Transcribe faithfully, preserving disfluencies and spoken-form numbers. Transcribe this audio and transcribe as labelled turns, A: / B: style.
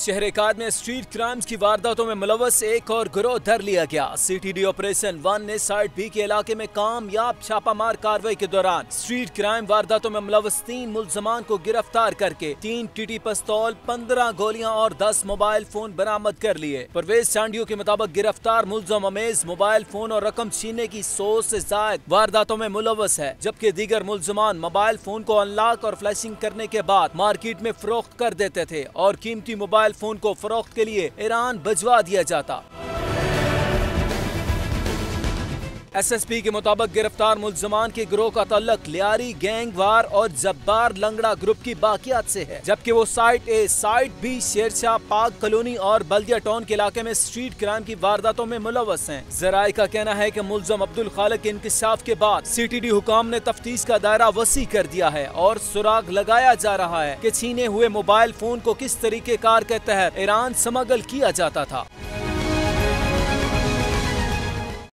A: शहर में street crimes की वारदातों में मुलव्वस एक और गिरोह धर लिया गया। सीटीडी ऑपरेशन वन ने साइड बी के इलाके में कामयाब छापामार कार्रवाई के दौरान स्ट्रीट क्राइम वारदातों में मुलव्वस तीन मुल्जमान को गिरफ्तार करके तीन टीटी पिस्तौल, पंद्रह गोलियां और दस मोबाइल फोन बरामद कर लिए। परवेज सांडियों के मुताबिक गिरफ्तार मुल्जम अमेज मोबाइल फोन और रकम छीनने की सौ से जायद वारदातों में मुलव्वस है, जबकि दीगर मुल्जमान मोबाइल फोन को अनलॉक और फ्लैशिंग करने के बाद मार्केट में फरोख्त कर देते थे और कीमती मोबाइल फोन को फरोख्त के लिए ईरान भिजवा दिया जाता। एसएसपी के मुताबिक गिरफ्तार मुल्जमान के गिरोह का तल्लक लियारी, गैंग वार और जब्बार लंगड़ा ग्रुप की बाकियात से है, जबकि वो site A, site B, Shershah, Pak colony और बल्दिया टाउन के इलाके में स्ट्रीट क्राइम की वारदातों में मुलव्वस हैं। जराए का कहना है कि मुल्जम अब्दुल खालिक के इंकशाफ के बाद सीटीडी हुकाम ने तफ्तीश का दायरा वसी कर दिया है और सुराग लगाया जा रहा है कि छीने हुए मोबाइल फोन को किस तरीके कार के तहत ईरान स्मगल किया जाता था।